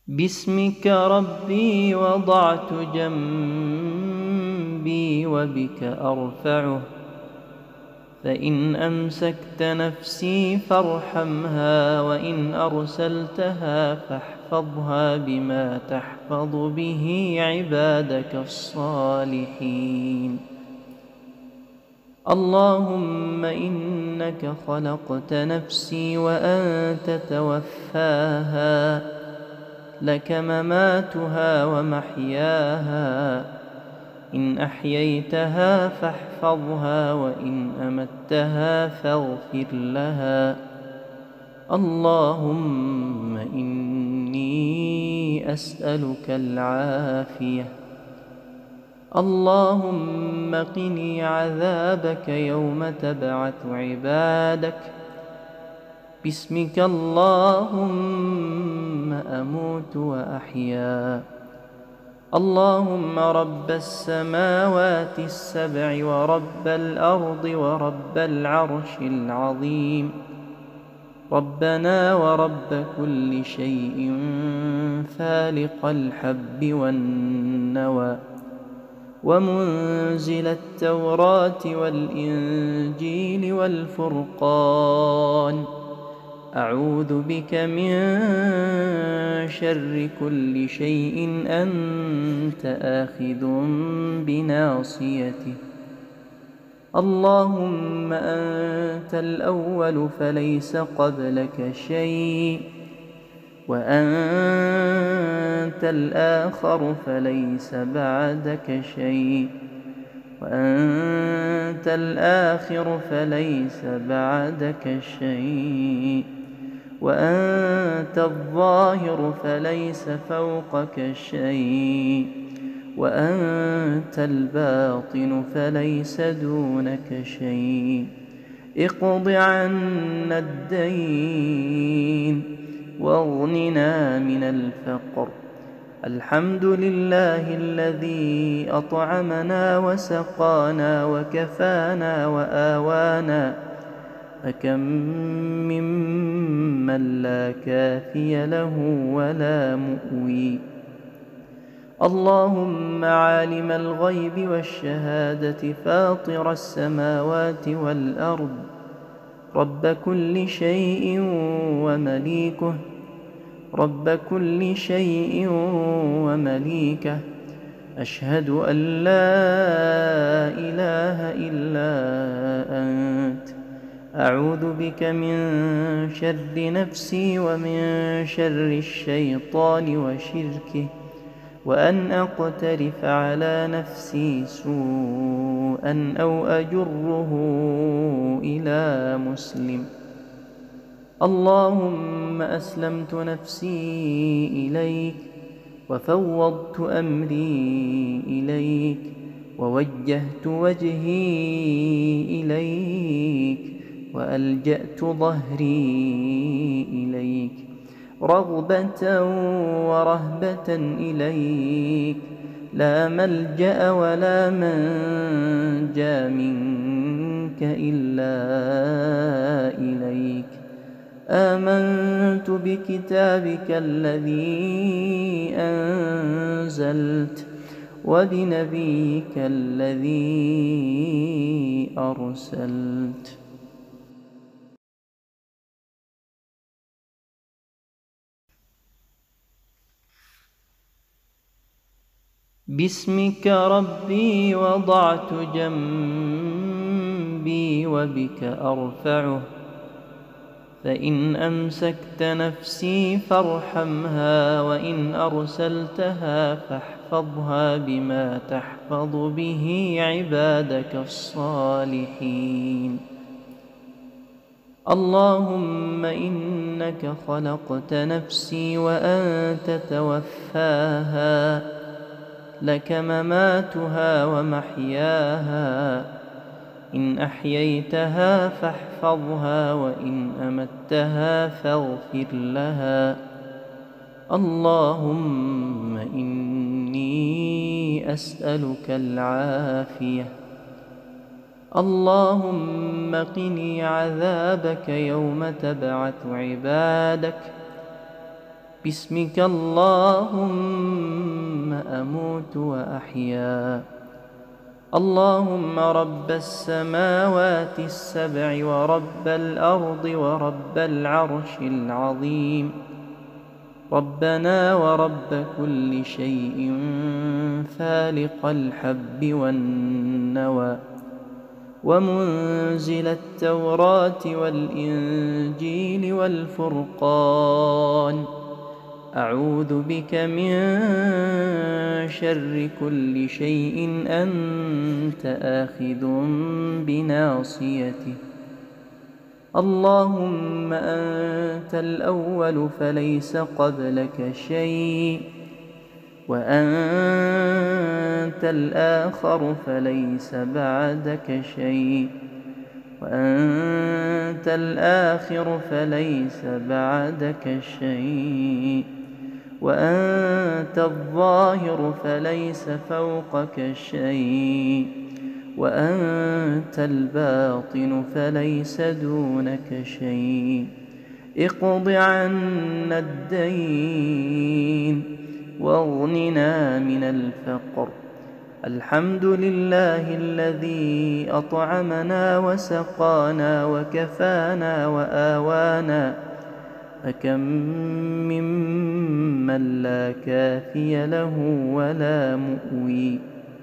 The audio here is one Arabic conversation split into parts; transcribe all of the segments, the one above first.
باسمك ربي وضعت جنبي وبك أرفعه، فإن أمسكت نفسي فارحمها، وإن أرسلتها فاحفظها بما تحفظ به عبادك الصالحين. اللهم إنك خلقت نفسي وأنت توفاها، لك مماتها ومحياها، إن أحييتها فاحفظها، وإن أمتها فاغفر لها. اللهم إني أسألك العافية. اللهم قني عذابك يوم تبعث عبادك. باسمك اللهم أموت وأحيا. اللهم رب السماوات السبع ورب الأرض ورب العرش العظيم، ربنا ورب كل شيء فالق الحب والنوى، ومنزل التوراة والإنجيل والفرقان، أعوذ بك من شر كل شيء أنت آخذ بناصيته. اللهم أنت الأول فليس قبلك شيء، وأنت الآخر فليس بعدك شيء، وأنت الآخر فليس بعدك شيء، وأنت الظاهر فليس فوقك شيء، وأنت الباطن فليس دونك شيء. اقض عنا الدين واغننا من الفقر. الحمد لله الذي أطعمنا وسقانا وكفانا وآوانا، فكم ممن لا كافي له ولا مؤوي. اللهم عالم الغيب والشهادة فاطر السماوات والأرض، رب كل شيء ومليكه، رب كل شيء ومليكه، أشهد أن لا إله إلا أنت، أعوذ بك من شر نفسي ومن شر الشيطان وشركه، وأن أقترف على نفسي سوءا أو أجره إلى مسلم. اللهم أسلمت نفسي إليك، وفوضت أمري إليك، ووجهت وجهي إليك، وألجأت ظهري إليك، رغبة ورهبة إليك، لا ملجأ ولا منجا منك إلا إليك. آمنت بكتابك الذي أنزلت، وبنبيك الذي أرسلت. باسمك ربي وضعت جنبي وبك أرفعه، فإن أمسكت نفسي فارحمها، وإن أرسلتها فاحفظها بما تحفظ به عبادك الصالحين. اللهم إنك خلقت نفسي وأنت توفاها، لك مماتها ومحياها، إن أحييتها فاحفظها، وإن أمتها فاغفر لها. اللهم إني أسألك العافية. اللهم قني عذابك يوم تبعث عبادك. باسمك اللهم أموت وأحيا. اللهم رب السماوات السبع ورب الأرض ورب العرش العظيم، ربنا ورب كل شيء فالق الحب والنوى، ومنزل التوراة والإنجيل والفرقان، أعوذ بك من شر كل شيء أنت آخذ بناصيته. اللهم أنت الأول فليس قبلك شيء، وأنت الآخر فليس بعدك شيء، وأنت الآخر فليس بعدك شيء، وأنت الظاهر فليس فوقك شيء، وأنت الباطن فليس دونك شيء. اقض عنا الدين واغننا من الفقر. الحمد لله الذي أطعمنا وسقانا وكفانا وآوانا، فكم ممن لا كافي له ولا مؤوي.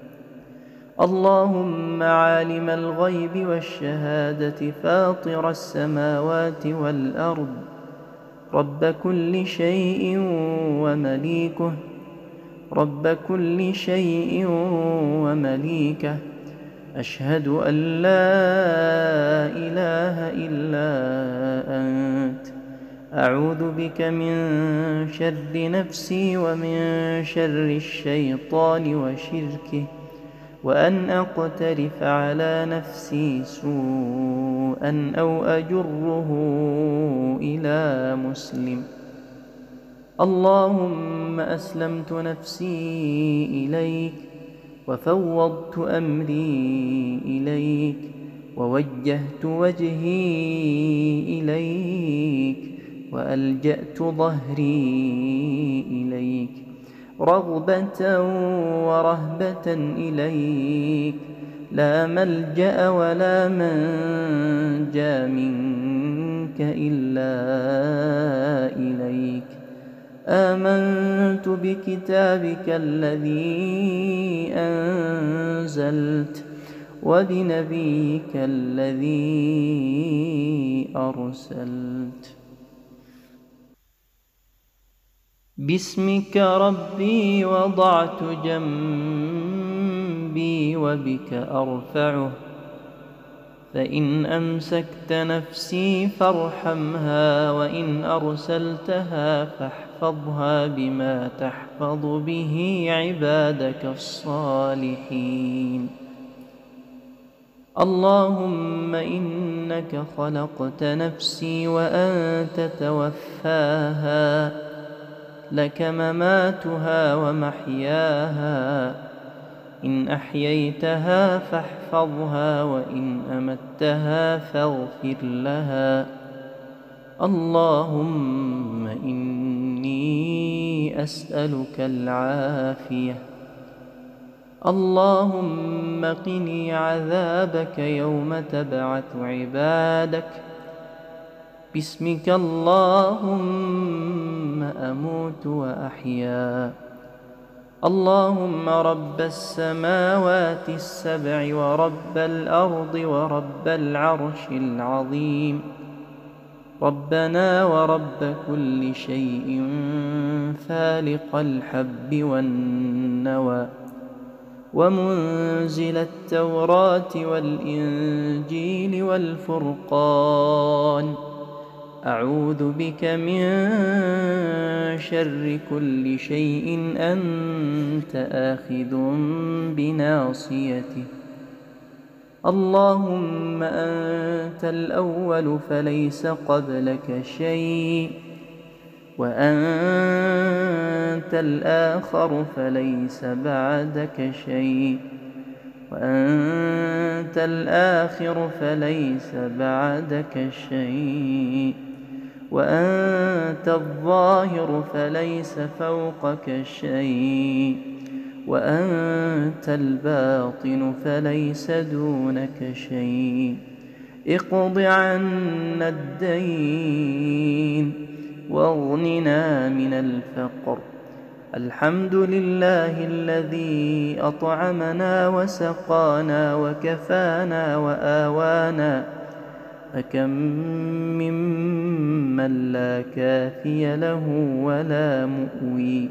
اللهم عالم الغيب والشهادة فاطر السماوات والأرض، رب كل شيء ومليكه، رب كل شيء ومليكه، أشهد أن لا إله إلا أنت، أعوذ بك من شر نفسي ومن شر الشيطان وشركه، وأن أقترف على نفسي سوءا أو أجره إلى مسلم. اللهم أسلمت نفسي إليك، وفوضت أمري إليك، ووجهت وجهي إليك، وألجأت ظهري إليك، رغبة ورهبة إليك، لا ملجأ ولا منجا منك إلا إليك. آمنت بكتابك الذي أنزلت، وبنبيك الذي أرسلت. باسمك ربي وضعت جنبي وبك أرفعه، فإن أمسكت نفسي فارحمها، وإن أرسلتها فاحفظها بما تحفظ به عبادك الصالحين. اللهم إنك خلقت نفسي وأنت توفاها، لك مماتها ومحياها، إن أحييتها فاحفظها، وإن أمتها فاغفر لها. اللهم إني أسألك العافية. اللهم قني عذابك يوم تبعث عبادك. باسمك اللهم أموت وأحيا. اللهم رب السماوات السبع ورب الأرض ورب العرش العظيم، ربنا ورب كل شيء فالق الحب والنوى، ومنزل التوراة والإنجيل والفرقان، أعوذ بك من شر كل شيء أنت آخذ بناصيته. اللهم أنت الأول فليس قبلك شيء، وأنت الآخر فليس بعدك شيء، وأنت الآخر فليس بعدك شيء، وأنت الظاهر فليس فوقك شيء، وأنت الباطن فليس دونك شيء. اقض عنا الدين واغننا من الفقر. الحمد لله الذي أطعمنا وسقانا وكفانا وآوانا، فكم ممن لا كافي له ولا مؤوي.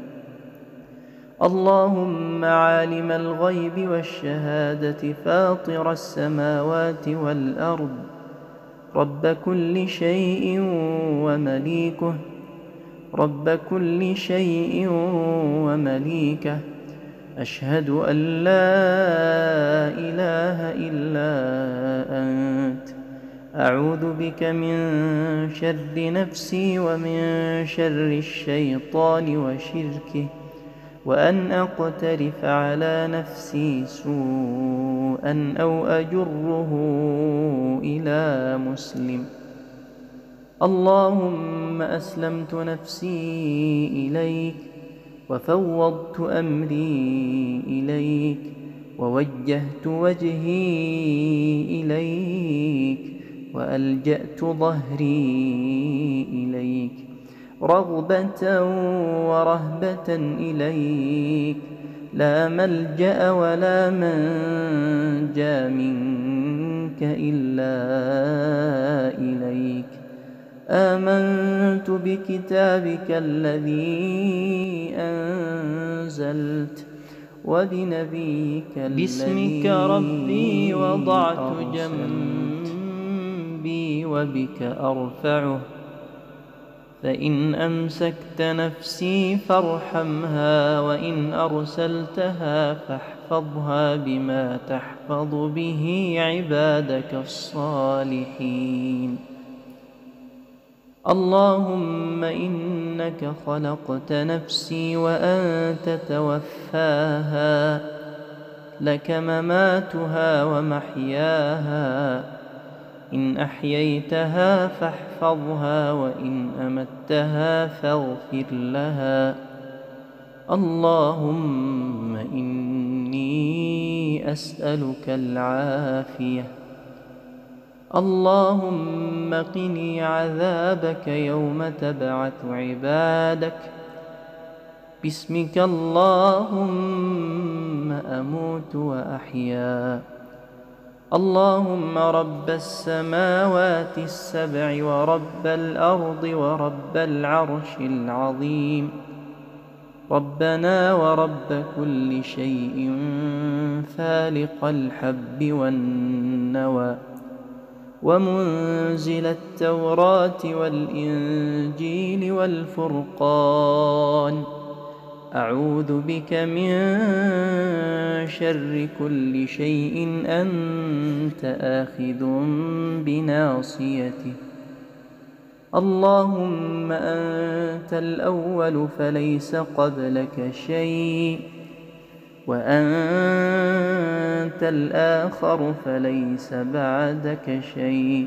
اللهم عالم الغيب والشهادة فاطر السماوات والأرض، رب كل شيء ومليكه، رب كل شيء ومليكه، أشهد أن لا إله إلا أنت، أعوذ بك من شر نفسي ومن شر الشيطان وشركه، وأن أقترف على نفسي سوءا أو أجره إلى مسلم. اللهم أسلمت نفسي إليك، وفوضت أمري إليك، ووجهت وجهي إليك، وألجأت ظهري إليك، رغبة ورهبة إليك، لا ملجأ ولا منجى منك إلا إليك. آمنت بكتابك الذي أنزلت وبنبيك باسمك ربي وضعت جنبي وبك أرفعه، فإن أمسكت نفسي فارحمها، وإن أرسلتها فاحفظها بما تحفظ به عبادك الصالحين. اللهم إنك خلقت نفسي وأنت توفاها، لك مماتها ومحياها، إن أحييتها فاحفظها، وإن أمتها فاغفر لها. اللهم إني أسألك العافية. اللهم قني عذابك يوم تبعث عبادك. باسمك اللهم أموت وأحيا. اللهم رب السماوات السبع ورب الأرض ورب العرش العظيم، ربنا ورب كل شيء فالق الحب والنوى، ومنزل التوراة والإنجيل والفرقان، أعوذ بك من شر كل شيء أنت آخذ بناصيته. اللهم أنت الأول فليس قبلك شيء، وأنت الآخر فليس بعدك شيء،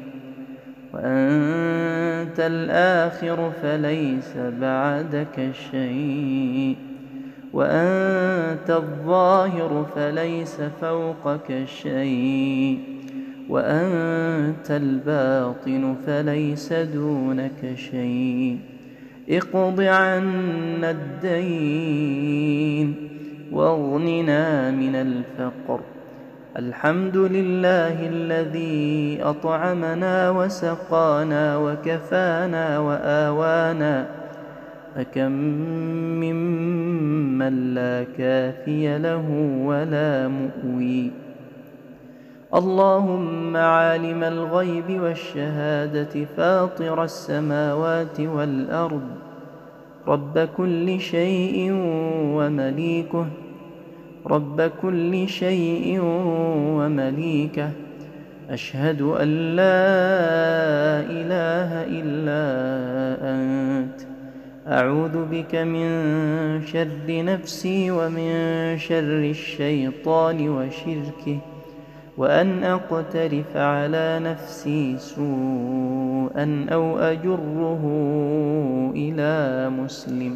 وأنت الآخر فليس بعدك شيء، وأنت الظاهر فليس فوقك شيء، وأنت الباطن فليس دونك شيء. اقض عنا الدين واغننا من الفقر. الحمد لله الذي أطعمنا وسقانا وكفانا وآوانا، فكم ممن لا كافي له ولا مؤوي. اللهم عالم الغيب والشهادة فاطر السماوات والأرض، رب كل شيء ومليكه، رب كل شيء ومليكه، أشهد أن لا إله إلا أنت، أعوذ بك من شر نفسي ومن شر الشيطان وشركه، وأن أقترف على نفسي سوءا أو أجره إلى مسلم.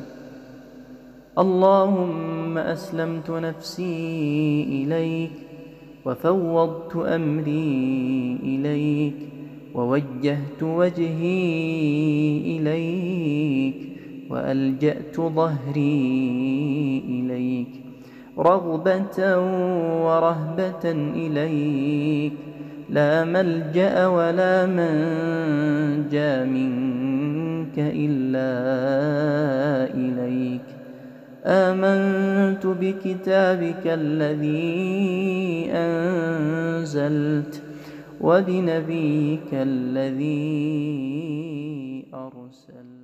اللهم أسلمت نفسي إليك وفوضت أمري إليك ووجهت وجهي إليك وألجأت ظهري إليك رغبة ورهبة إليك لا ملجأ ولا منجى منك إلا إليك. آمنت بكتابك الذي أنزلت وبنبيك الذي أرسلت.